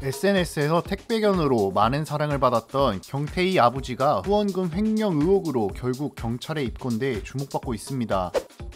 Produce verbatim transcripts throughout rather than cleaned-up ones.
에스엔에스에서 택배견으로 많은 사랑을 받았던 경태희 아버지가 후원금 횡령 의혹으로 결국 경찰에 입건돼 주목받고 있습니다.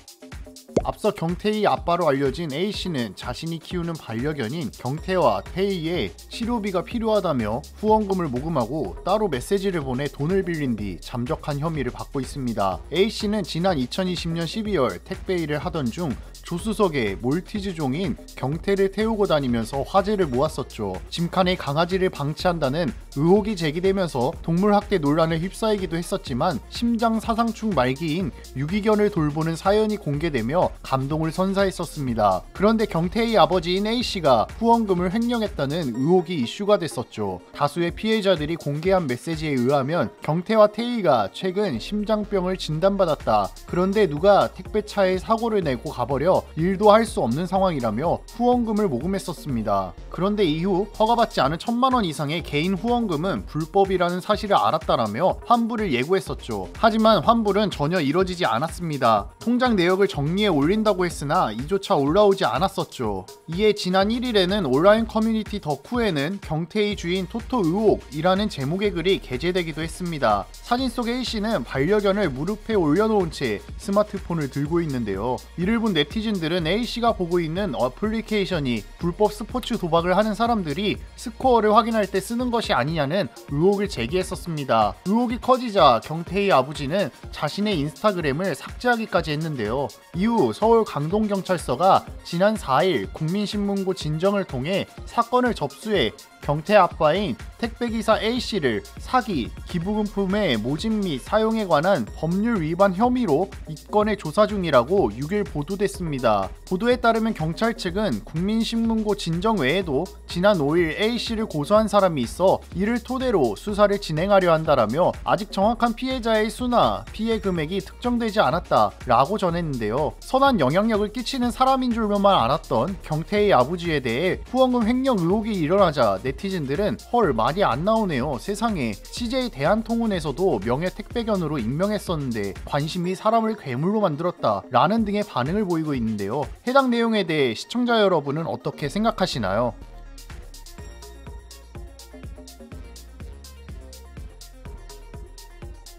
앞서 경태희 아빠로 알려진 A씨는 자신이 키우는 반려견인 경태와 태희의 치료비가 필요하다며 후원금을 모금하고 따로 메시지를 보내 돈을 빌린 뒤 잠적한 혐의를 받고 있습니다. A씨는 지난 이천이십년 십이월 택배 일을 하던 중 조수석에 몰티즈 종인 경태를 태우고 다니면서 화제를 모았었죠. 짐칸에 강아지를 방치한다는 의혹이 제기되면서 동물학대 논란을 휩싸이기도 했었지만 심장사상충 말기인 유기견을 돌보는 사연이 공개되며 감동을 선사했었습니다. 그런데 경태의 아버지인 A씨가 후원금을 횡령했다는 의혹이 이슈가 됐었죠. 다수의 피해자들이 공개한 메시지에 의하면 경태와 태희가 최근 심장병을 진단받았다. 그런데 누가 택배차에 사고를 내고 가버려 일도 할 수 없는 상황이라며 후원금을 모금했었습니다. 그런데 이후 허가받지 않은 천만 원 이상의 개인 후원금은 불법이라는 사실을 알았다라며 환불을 예고했었죠. 하지만 환불은 전혀 이뤄지지 않았습니다. 통장 내역을 정리해 올린다고 했으나 이조차 올라오지 않았었죠. 이에 지난 일일에는 온라인 커뮤니티 덕후에는 경태희 주인 토토 의혹이라는 제목의 글이 게재되기도 했습니다. 사진 속 A씨는 반려견을 무릎에 올려놓은 채 스마트폰을 들고 있는데요. 이를 본 네티즌들은 A씨가 보고 있는 어플리케이션이 불법 스포츠 도박을 하는 사람들이 스코어를 확인할 때 쓰는 것이 아니냐는 의혹을 제기했었습니다. 의혹이 커지자 경태희 아버지는 자신의 인스타그램을 삭제하기까지 했는데요. 이후 서울 강동경찰서가 지난 사일 국민신문고 진정을 통해 사건을 접수해 경태 아빠인 택배기사 A씨를 사기, 기부금품의 모집 및 사용에 관한 법률 위반 혐의로 입건해 조사 중이라고 육일 보도됐습니다. 보도에 따르면 경찰 측은 국민신문고 진정 외에도 지난 오일 A씨를 고소한 사람이 있어 이를 토대로 수사를 진행하려 한다라며 아직 정확한 피해자의 수나 피해 금액이 특정되지 않았다라고 전했는데요. 선한 영향력을 끼치는 사람인 줄만 알았던 경태의 아버지에 대해 후원금 횡령 의혹이 일어나자 네티즌들은 헐 말이 안 나오네요. 세상에 씨제이 대한통운에서도 명예 택배견으로 임명했었는데 관심이 사람을 괴물로 만들었다 라는 등의 반응을 보이고 있는데요. 해당 내용에 대해 시청자 여러분은 어떻게 생각하시나요?